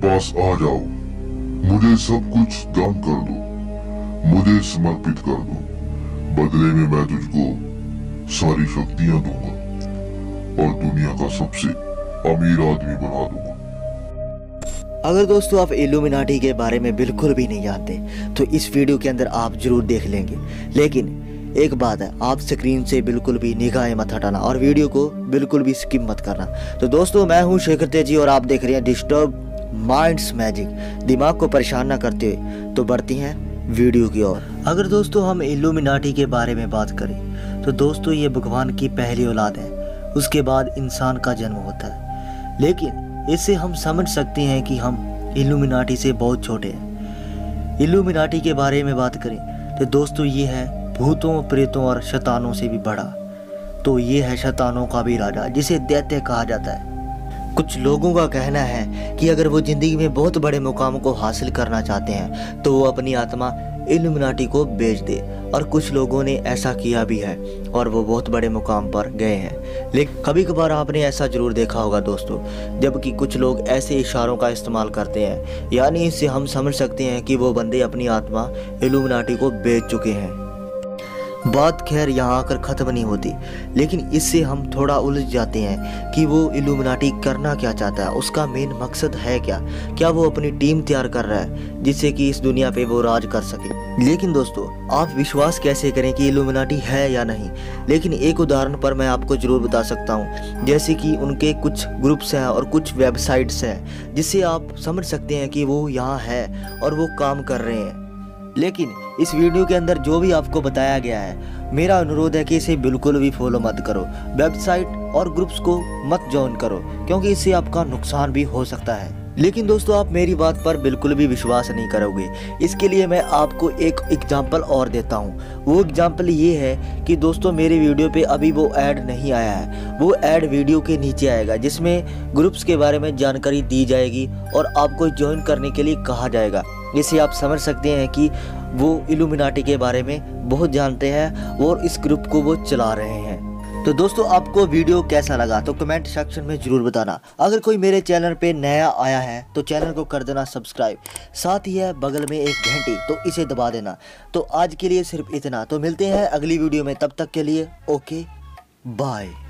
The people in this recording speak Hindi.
पास आ जाओ, मुझे सब कुछ दान कर दो, मुझे समर्पित कर दो। बदले में मैं तुझको सारी शक्तियां दूंगा और दुनिया का सबसे अमीर आदमी बना दूंगा। अगर दोस्तों आप इल्यूमिनाटी के बारे में बिल्कुल भी नहीं जानते तो इस वीडियो के अंदर आप जरूर देख लेंगे, लेकिन एक बात है, आप स्क्रीन से बिल्कुल भी निगाहें मत हटाना और वीडियो को बिल्कुल भी स्किप मत करना। तो दोस्तों मैं हूं शेखर तेजी और आप देख रहे हैं डिस्टर्ब माइंड्स मैजिक। दिमाग को परेशान ना करते हुए तो बढ़ती हैं वीडियो की ओर। अगर दोस्तों हम इल्यूमिनाटी के बारे में बात करें तो दोस्तों ये भगवान की पहली औलाद है, उसके बाद इंसान का जन्म होता है। लेकिन इससे हम समझ सकते हैं कि हम इल्यूमिनाटी से बहुत छोटे हैं। इल्यूमिनाटी के बारे में बात करें तो दोस्तों ये है भूतों, प्रेतों और शैतानों से भी बड़ा। तो ये है शैतानों का भी राजा, जिसे दैत्य कहा जाता है। कुछ लोगों का कहना है कि अगर वो जिंदगी में बहुत बड़े मुकाम को हासिल करना चाहते हैं तो वो अपनी आत्मा इल्यूमिनाटी को बेच दे, और कुछ लोगों ने ऐसा किया भी है और वो बहुत बड़े मुकाम पर गए हैं। लेकिन कभी कभार आपने ऐसा जरूर देखा होगा दोस्तों, जबकि कुछ लोग ऐसे इशारों का इस्तेमाल करते हैं, यानी इससे हम समझ सकते हैं कि वो बंदे अपनी आत्मा इल्यूमिनाटी को बेच चुके हैं। बात खैर यहाँ आकर ख़त्म नहीं होती, लेकिन इससे हम थोड़ा उलझ जाते हैं कि वो इल्यूमिनाटी करना क्या चाहता है, उसका मेन मकसद है क्या वो अपनी टीम तैयार कर रहा है जिससे कि इस दुनिया पे वो राज कर सके। लेकिन दोस्तों आप विश्वास कैसे करें कि इल्यूमिनाटी है या नहीं, लेकिन एक उदाहरण पर मैं आपको ज़रूर बता सकता हूँ, जैसे कि उनके कुछ ग्रुप्स हैं और कुछ वेबसाइट्स हैं जिससे आप समझ सकते हैं कि वो यहाँ है और वो काम कर रहे हैं। लेकिन इस वीडियो के अंदर जो भी आपको बताया गया है, मेरा अनुरोध है कि इसे बिल्कुल भी फॉलो मत करो, वेबसाइट और ग्रुप्स को मत ज्वाइन करो, क्योंकि इससे आपका नुकसान भी हो सकता है। लेकिन दोस्तों आप मेरी बात पर बिल्कुल भी विश्वास नहीं करोगे। इसके लिए मैं आपको एक एग्जांपल और देता हूँ। वो एग्जांपल ये है कि दोस्तों मेरे वीडियो पे अभी वो ऐड नहीं आया है, वो ऐड वीडियो के नीचे आएगा जिसमें ग्रुप्स के बारे में जानकारी दी जाएगी और आपको ज्वाइन करने के लिए कहा जाएगा। इससे आप समझ सकते हैं कि वो इल्यूमिनाटी के बारे में बहुत जानते हैं और इस ग्रुप को वो चला रहे हैं। तो दोस्तों आपको वीडियो कैसा लगा तो कमेंट सेक्शन में ज़रूर बताना। अगर कोई मेरे चैनल पे नया आया है तो चैनल को कर देना सब्सक्राइब, साथ ही है बगल में एक घंटी तो इसे दबा देना। तो आज के लिए सिर्फ इतना, तो मिलते हैं अगली वीडियो में, तब तक के लिए ओके बाय।